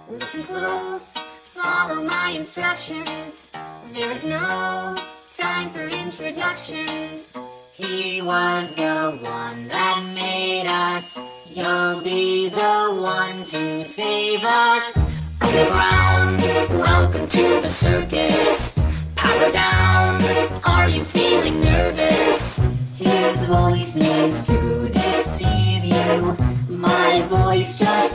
Listen close, follow my instructions. There is no time for introductions. He was the one that made us. You'll be the one to save us. Underground, welcome to the circus. Power down, are you feeling nervous? His voice needs to deceive you. My voice just